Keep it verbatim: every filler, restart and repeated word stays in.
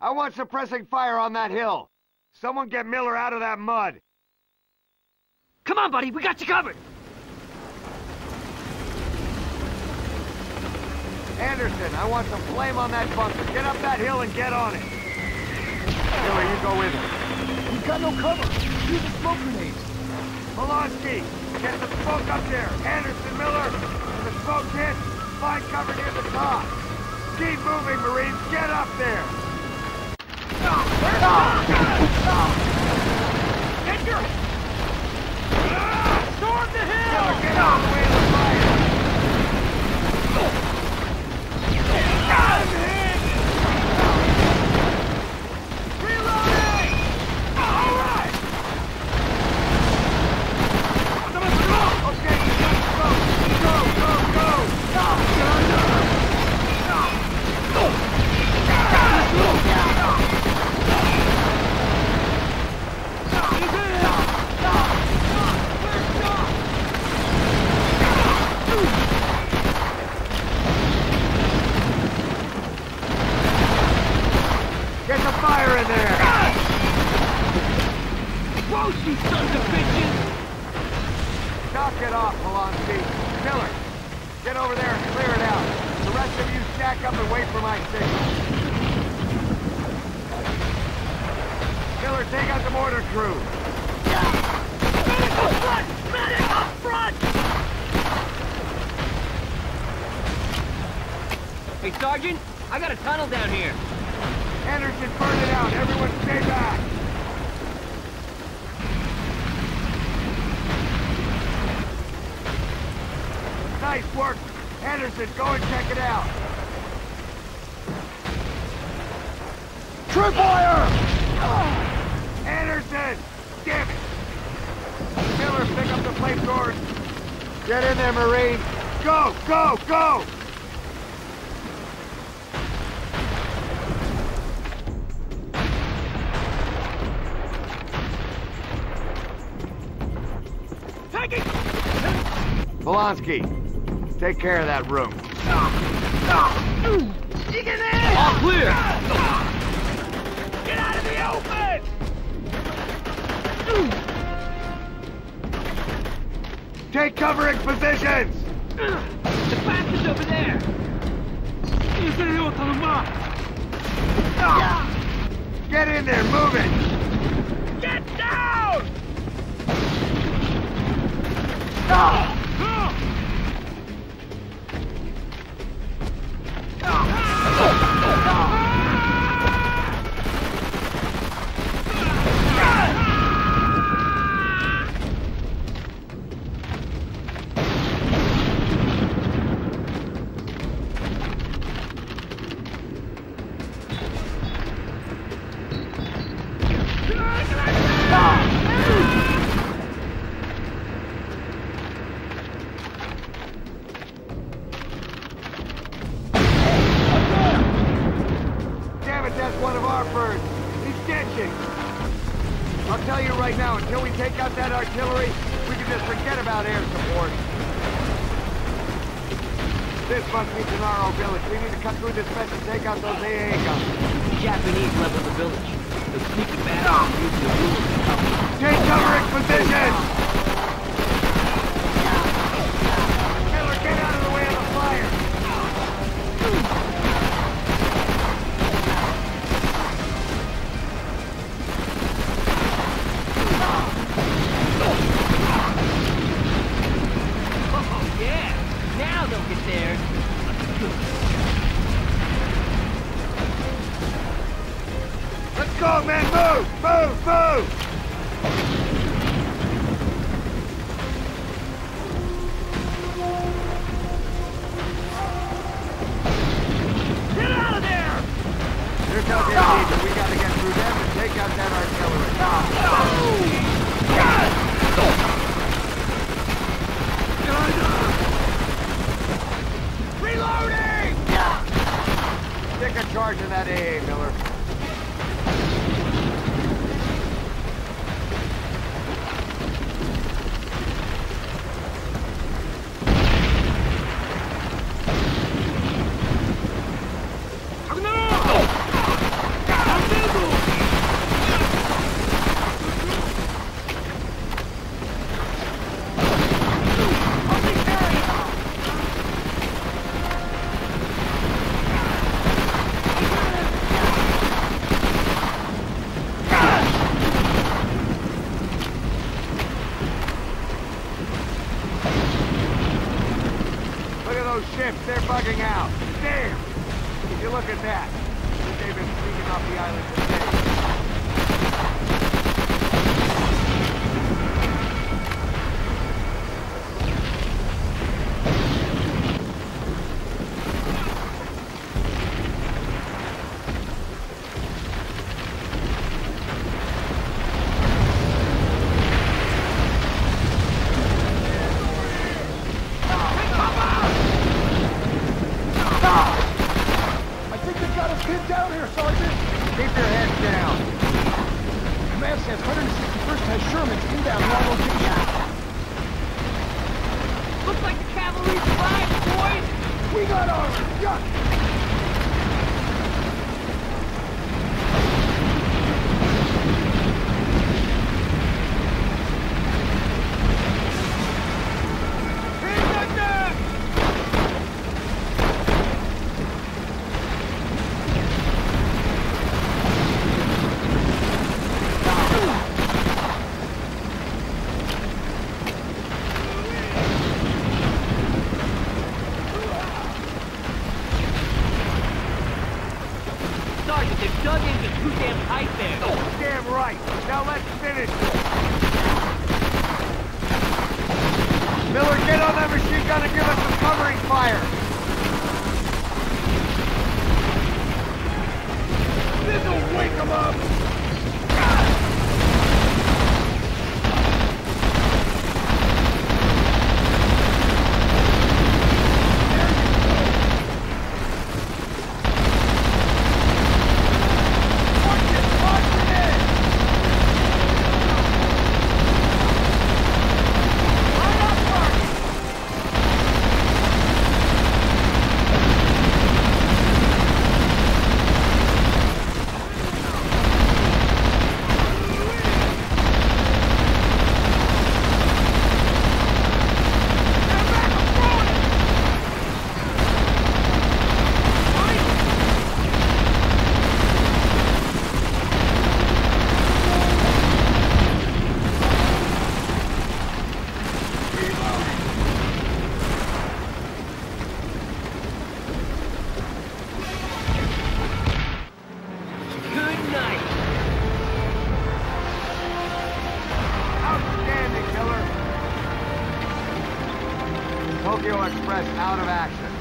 I want suppressing fire on that hill. Someone get Miller out of that mud. Come on, buddy, we got you covered. Anderson, I want some flame on that bunker. Get up that hill and get on it. Miller, you go with it. We've got no cover. Use a smoke grenade. Polanski, get the smoke up there. Anderson, Miller, when the smoke hits, find cover near the top. Keep moving, Marines. Get up there. Get your... Storm the hill! Miller, get out of the way of the fire. Reloading! All right! Okay, let's go. Go, go, go. Get the fire in there! Whoa, you sons of bitches! Knock it off, Polanski. Miller, get over there and clear it out. The rest of you stack up and wait for my signal. Miller, take out the mortar crew. Medic up front! Medic up front! Hey, Sergeant, I got a tunnel down here. Anderson, burn it out. Everyone stay back. Nice work. Anderson, go and check it out. Tripwire! Anderson! Damn it! Miller, pick up the flamethrowers. Get in there, Marine. Go, go, go! Polanski, take care of that room. You get in! All clear! Get out of the open! Take covering positions! The bastards over there! Get in there, move it! Get down! I'll tell you right now, until we take out that artillery, we can just forget about air support. This must be Gennaro village. We need to cut through this mess and take out those A A guns. The Japanese leveled the village. Those sneaky bastards used the rules to cover. Take covering position! Miller, get out of the way of the fire! Oh, yeah! Now they'll get theirs. Let's go, men! Move! Move! Move! Get out of there! There's no guarantee, but we gotta get through them and take out that artillery. Reloading! Stick a charge in that A A, Miller. those ships. They're bugging out. Damn! If you look at that, they've been sneaking off the island today. I think they've got us pinned down here, Sergeant. Keep your heads down. Command says one sixty-first has Sherman's inbound long location. Looks like the cavalry's arrived, boys! We got armor! Yeah! Sergeant, they've dug in just too damn tight there. Damn right. Now let's finish this. Miller, get on that machine gun and give us some covering fire. This'll wake them up. Tokyo Express out of action.